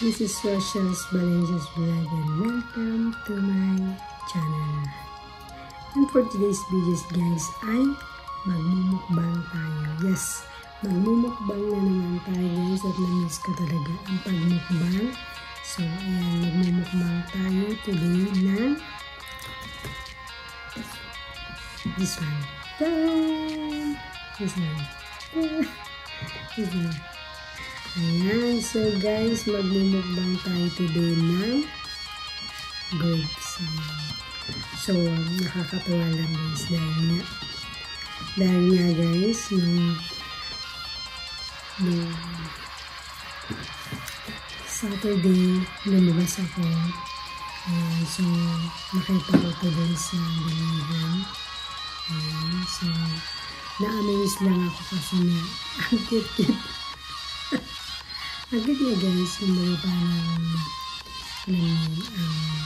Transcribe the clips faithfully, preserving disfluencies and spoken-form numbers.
This is Rochel's Valencia's Vlog and welcome to my channel. And for today's videos guys ay magmumukbang tayo. Yes, magmumukbang na naman tayo guys at na-miss ko talaga ang pagmukbang. So ayan, magmumukbang tayo today na this one. Ta-da! This one. Ta-da! This one. Ayan, so guys, magmumukbang tayo today ng grapes. So, nakakatuwa lang guys dahil nga, dahil nga guys, yung, yung Saturday, lumabas ako. Ayan, so, nakita ko today sa bilihan. Ayan, so, na-amaze lang ako kasi na, ang cute-cute. Ang cute niya guys, kung mga parang, alam mo, um,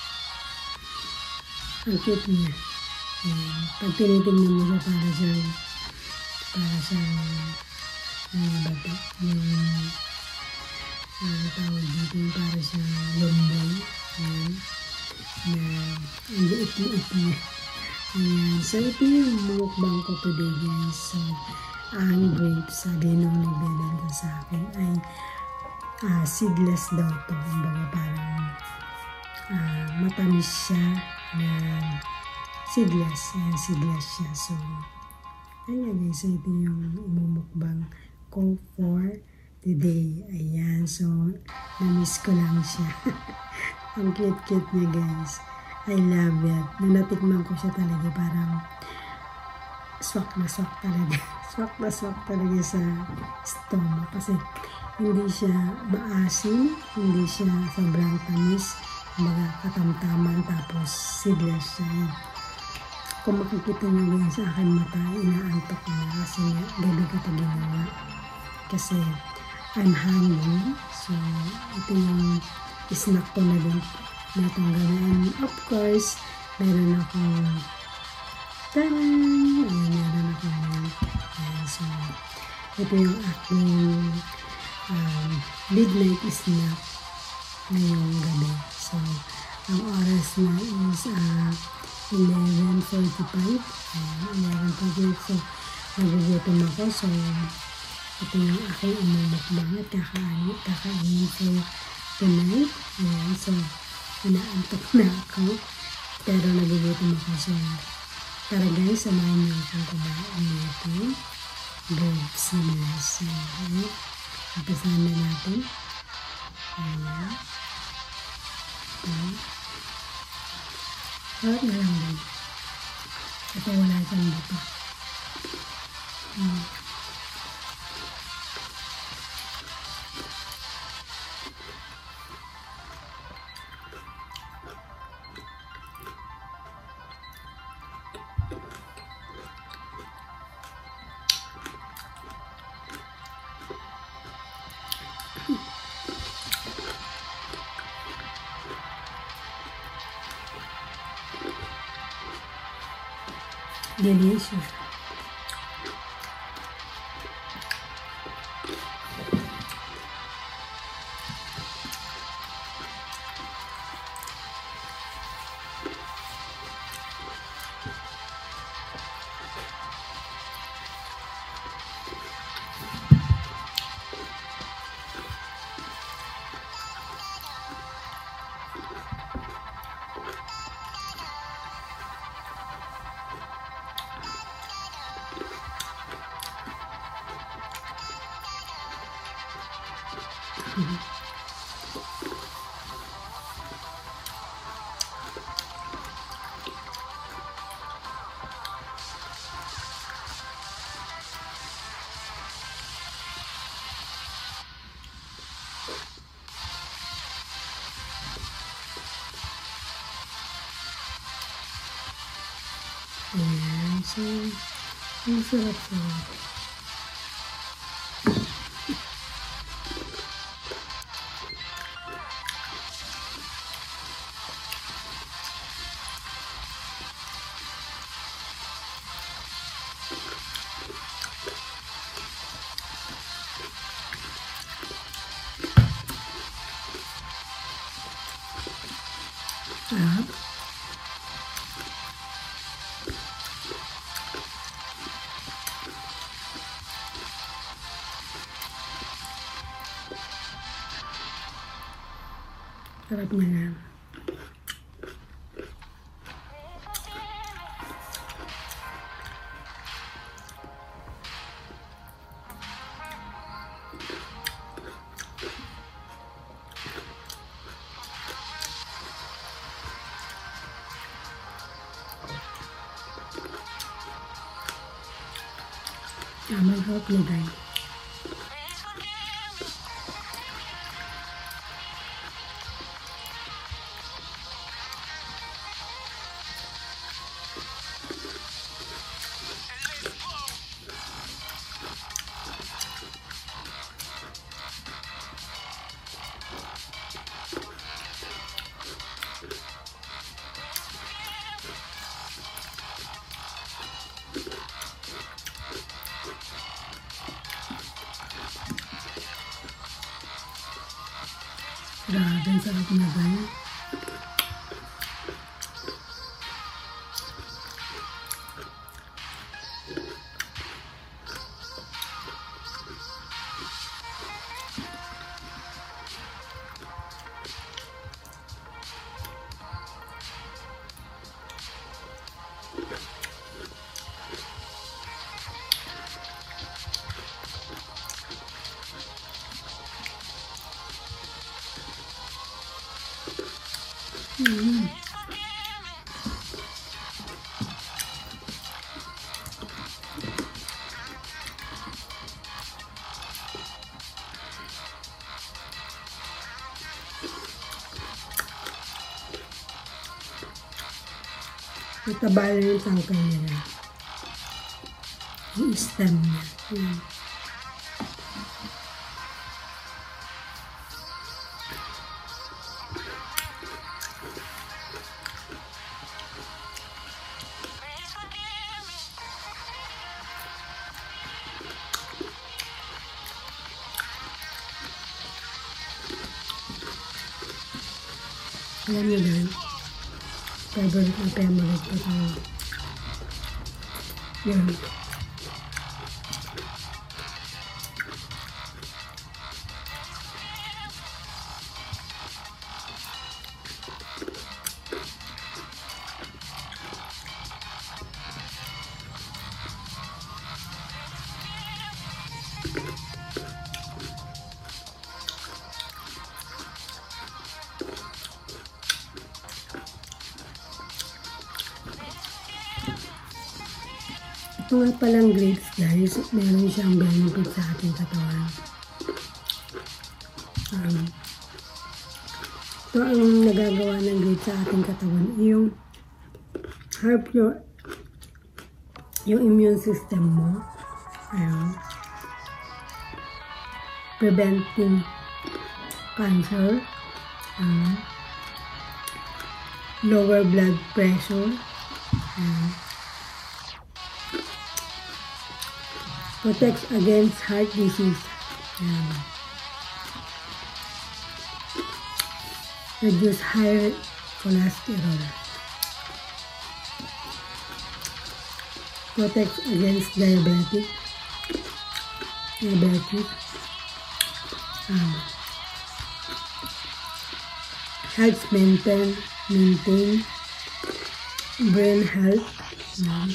ang cute niya. Ayan. Pag tinitingnan mo siya, para siyang, para siyang, ano ba ito? Yung, ang tawag dito, yung para siyang lombong. Ayan. Na, ang liit-liit niya. Ayan. So, ito yung mukbang ko today guys. So, ang grapes, sabi nung nagbebenta sa akin, ay uh, seedless daw to. Kumbaga parang uh, matamis siya na seedless. Ayan, seedless siya. So, ayan guys, so ito yung umumukbang ko for today. Ayan, so, na-miss ko lang siya. Ang cute-cute niya guys. I love it. Nung natikman ko siya talaga, parang swak na swak talaga. Swak na swak talaga sa stomach. Kasi hindi siya maasim, hindi siya sobrang tamis, mga katamtaman, tapos seedless siya. Kung makikita nyo din sa akin mata, inaantok ko na kasi gabi ko ito ginawa. Kasi I'm hungry. So, ito yung snack ko na din na itong gawin. Of course, meron akong taran! Ayan, meron akong ayan, so, ito yung aking um, midnight snack ngayong gabi. So, ang oras na is uh, eleven forty-five. eleven forty-five. So, nagugutom ako. So, ito yung aking umumukbang at kakain, kakainin ko tonight. Ayan, so, inaantok na ako. Pero nagugutom ako. So, tara guys, samahan niyo akong kumain natin. Grapes na nasa. Ayan. Umpisahan na natin. Ayan. Ayan. Harap na lang din. Ito wala siyang buto. Ayan. Delicious. Mm-hmm. Ayan, so, ang sarap-sarap. Sarap niya na. Tama ko na guys. Grabe, ang sarap na guys. Mm. Mataba na yung tangkay nila. Yung stem niya. Mm. Alam niyo guys, favorite na favorite ko ito. Yan. Ito nga palang grapes guys, meron siyang benefit sa ating katawan. Um, ito ang nagagawa ng grapes sa ating katawan, yung help your yung immune system mo. Ayun. Preventing cancer. Um, lower blood pressure. Um, protects against heart disease. Ayan. Reduce high cholesterol. Protects against diabetic. Diabetes. Um, helps maintain, maintain brain health. Um,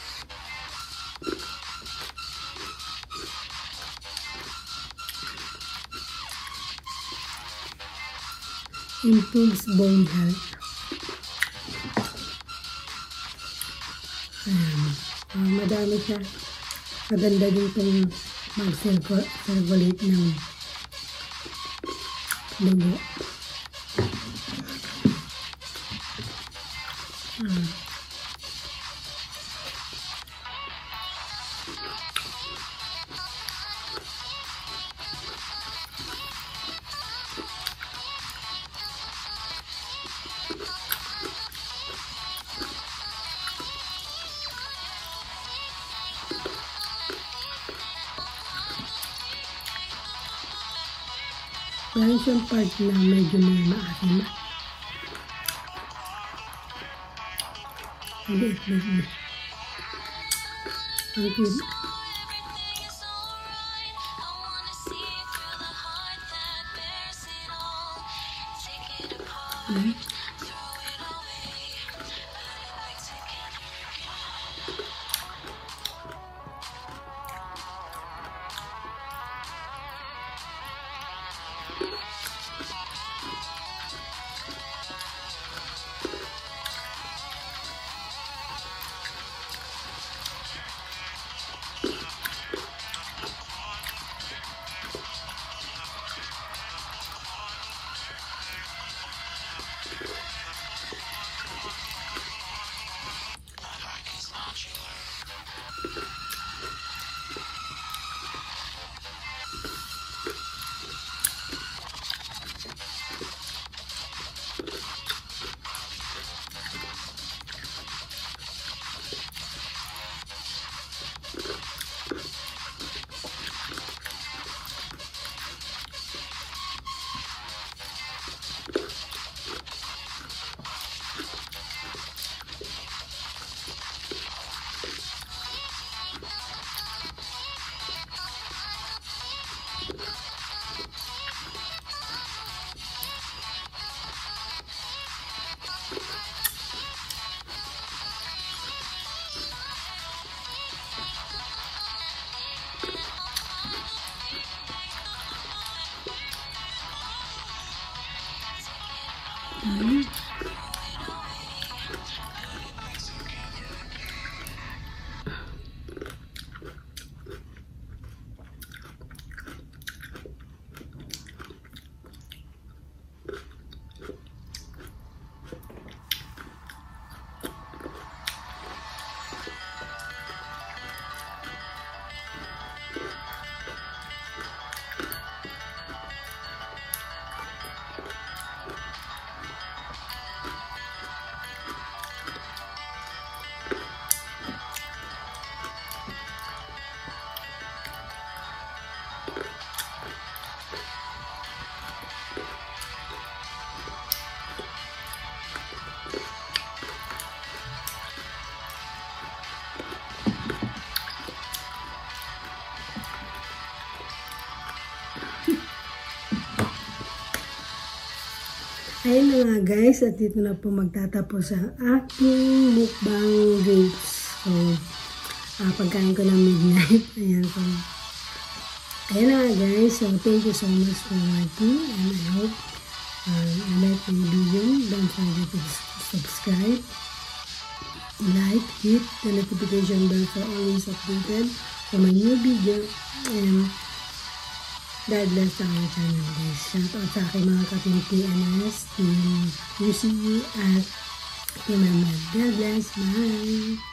improves bone health. Ayan. Uh, madami siya. Maganda din itong mag-circulate ng dugo. Uh, Meron siyang part na medyo may maasim. Maliit na siya. Ang cute. Take it apart. Hmm? Hmm? Ayun na nga guys, at dito na po magtatapos ang aking mukbang grapes. So, uh, pagkain ko ng midnight. Ayan po. Ayun na nga guys, so thank you so much for watching, and I hope um, you like my video. Don't forget to subscribe, like, hit the notification bell for always updated for my new video, and God bless our channel guys. Shout out sa aking mga ka-team T N S, Team U C U at Team M L. God bless. Bye!